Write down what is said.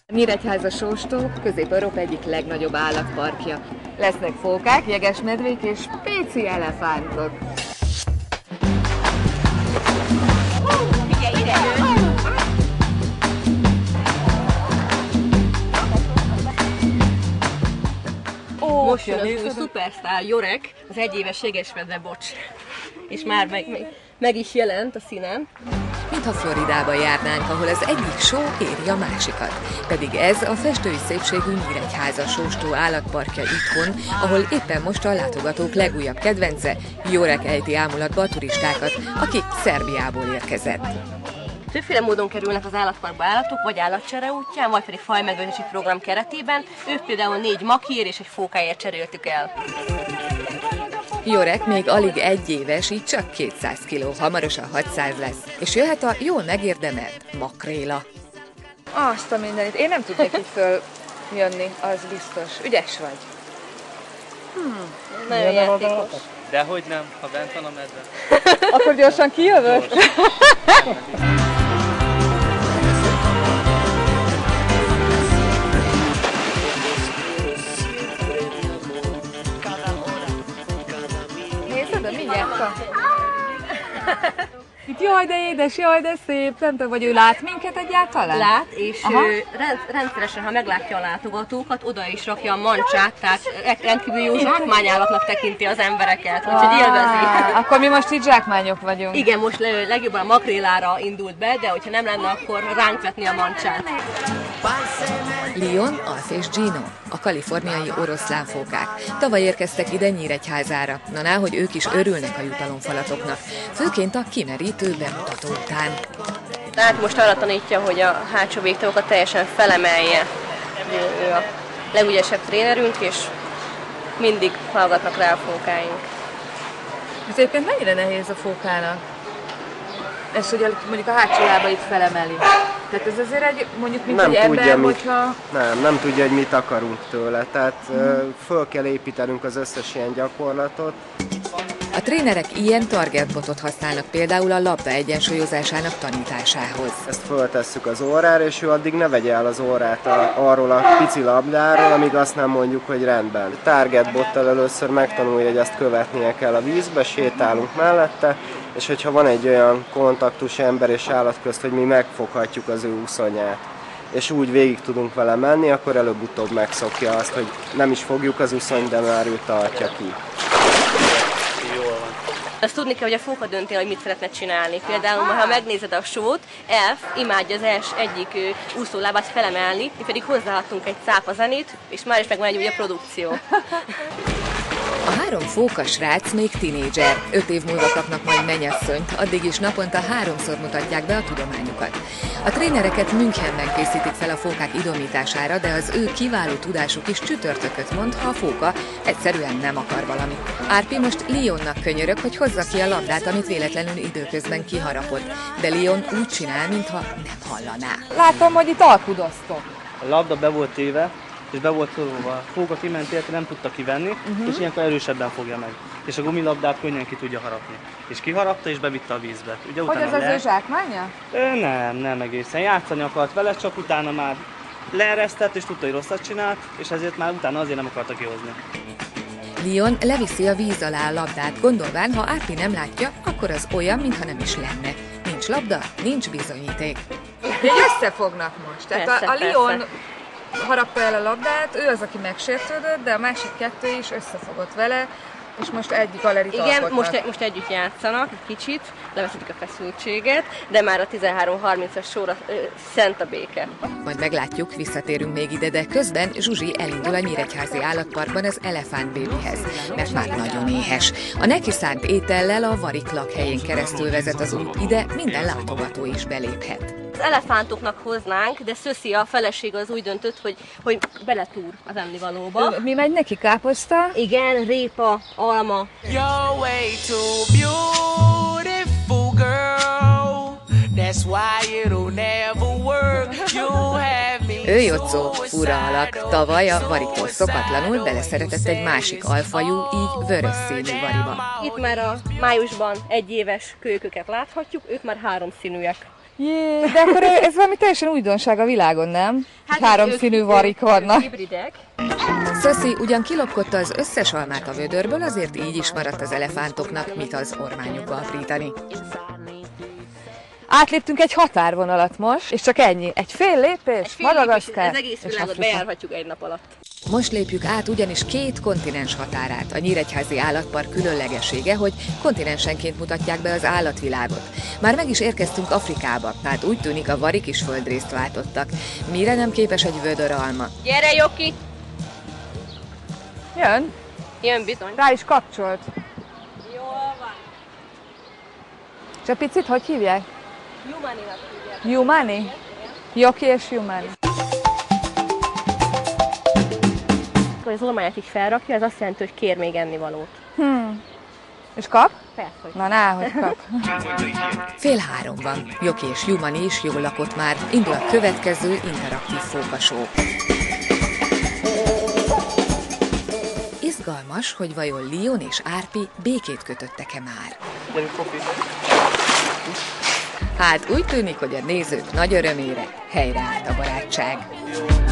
Nyíregyháza sóstó Közép-Európa egyik legnagyobb állatparkja. Lesznek fókák, jegesmedvék és spéci elefántok. Most jön az új szupersztár Jorek, az egyéves jegesmedve bocs. És már meg is jelent a színen. Mintha Floridába járnánk, ahol az egyik só éri a másikat. Pedig ez a festői szépségű Nyíregyháza sóstó állatparkja itthon, ahol éppen most a látogatók legújabb kedvence, Jorek ejti ámulatba a turistákat, aki Szerbiából érkezett. Többféle módon kerülnek az állatparkba állatok, vagy állatcsere útján, vagy pedig fajmegőrzési program keretében. Ők például 4 makiért és egy fókáért cseréltük el. Jorek még alig 1 éves, így csak 200 kiló, hamarosan 600 lesz. És jöhet a jól megérdemelt makréla. Azt a mindenit. Én nem tudnék itt följönni, az biztos. Ügyes vagy. Nagyon játékos. Dehogy nem, ha bent van a medve. Akkor gyorsan kijövök? Nézd, de mindjárt van. Itt jaj, de édes, jaj, de szép, nem tudom, vagy ő lát minket egyáltalán? Lát, és rendszeresen, ha meglátja a látogatókat, oda is rakja a mancsát, tehát rendkívül jó zsákmányállatnak tekinti az embereket, úgyhogy élvezi. Akkor mi most itt zsákmányok vagyunk. Igen, most legjobban a makrélára indult be, de hogyha nem lenne, akkor ránk vetni a mancsát. Leon, Alf és Gino, a kaliforniai oroszlánfókák. Tavaly érkeztek ide Nyíregyházára, hogy ők is örülnek a jutalomfalatoknak, főként a kimerítő bemutató után. Tehát most arra tanítja, hogy a hátsó végtagokat teljesen felemelje. Ő a legügyesebb trénerünk, és mindig hallgatnak rá a fókáink. Ez egyébként mennyire nehéz a fókának? Ez, hogy mondjuk a hátsó lábait felemeli. Tehát ez azért egy, mondjuk, mint nem egy tudja, ember, mit, hogyha... Nem tudja, hogy mit akarunk tőle. Tehát föl kell építenünk az összes ilyen gyakorlatot. A trénerek ilyen targetbotot használnak például a labda egyensúlyozásának tanításához. Ezt föltesszük az órára, és ő addig ne vegye el az órát arról a pici labdáról, amíg azt nem mondjuk, hogy rendben. Targetbottal először megtanulja, hogy ezt követnie kell a vízbe, sétálunk mellette, és hogyha van egy olyan kontaktus ember és állat közt, hogy mi megfoghatjuk az ő uszonyát, és úgy végig tudunk vele menni, akkor előbb-utóbb megszokja azt, hogy nem is fogjuk az uszonyt, de már ő tartja ki. Azt tudni kell, hogy a fóka dönti, hogy mit szeretne csinálni. Például, ha megnézed a sót, Elf imádja az egyik úszólábát felemelni, mi pedig hozzáadtunk egy cápazenét, és már is megvan egy újabb produkció. A 3 fóka srác még tinédzser, 5 év múlva kapnak majd mennyasszonyt, addig is naponta 3-szor mutatják be a tudományukat. A trénereket Münchenben készítik fel a fókák idomítására, de az ő kiváló tudásuk is csütörtököt mond, ha a fóka egyszerűen nem akar valamit. Árpi most Leonnak könyörög, hogy hozza ki a labdát, amit véletlenül időközben kiharapott, de Leon úgy csinál, mintha nem hallaná. Látom, hogy itt alkudoztok. A labda be volt téve, és be volt szorulva. A fóka kiment érte, nem tudta kivenni, és ilyenkor erősebben fogja meg. És a gumilabdát könnyen ki tudja harapni. És kiharapta, és bevitte a vízbe. Ugye, hogy ez az ő zsákmánya? Nem egészen. Játszani akart vele, csak utána már leeresztett, és tudta, hogy rosszat csinált, és ezért már utána azért nem akarta kihozni. Leon leviszi a víz alá a labdát, gondolván, ha Árpi nem látja, akkor az olyan, mintha nem is lenne. Nincs labda, nincs bizonyíték. Összefognak most. Tehát persze, a Leon harapta el a labdát, ő az, aki megsértődött, de a másik 2 is összefogott vele, és most egy galerit alkotnak. Igen, most együtt játszanak egy kicsit, levezetik a feszültséget, de már a 13:30-as sorra szent a béke. Majd meglátjuk, visszatérünk még ide, de közben Zsuzsi elindul a Nyíregyházi állatparkban az elefántbébihez, mert már nagyon éhes. A neki szánt étellel a Varik lakhelyén keresztül vezet az út, ide minden látogató is beléphet. Az elefántoknak hoznánk, de Szöszi, a felesége az úgy döntött, hogy beletúr az ennivalóba. Mi megy neki, káposzta? Igen, répa, alma. You're way too beautiful, girl. That's why it'll never work. You have me. Ő Jocó, fura alak, tavaly a Variktól szokatlanul beleszeretett egy másik alfajú, így vörös színű variba. Itt már a májusban 1 éves kölyköket láthatjuk, ők már 3 színűek. Jé, de akkor ez valami teljesen újdonság a világon, nem? Hát háromszínű varik vannak. Hibridek. Szöszi ugyan kilopkodta az összes almát a vödörből, azért így is maradt az elefántoknak mit az ormányukba aprítani. Átléptünk egy határvonalat most, és csak ennyi. Egy fél lépés, Madagaszkár. Ez egész világot bejárhatjuk egy nap alatt. Most lépjük át ugyanis 2 kontinens határát. A Nyíregyházi Állatpark különlegessége, hogy kontinensenként mutatják be az állatvilágot. Már meg is érkeztünk Afrikába, tehát úgy tűnik, a varik is földrészt váltottak. Mire nem képes egy vödöralma? Gyere, Joki! Jön. Jön bizony. Rá is kapcsolt. Jól van. És a picit hogy hívják? Jumaninak hívják. Jumani? Joki és Jumani. Hogy az ormányát így felrakja, ez azt jelenti, hogy kér még ennivalót. És kap? Persze, hogy Na, hogy kap. 2:30 van. Joki és Jumani is jól lakott már. Indul a következő interaktív fókasó. Izgalmas, hogy vajon Lion és Árpi békét kötöttek-e már. Hát úgy tűnik, hogy a nézők nagy örömére helyreállt a barátság.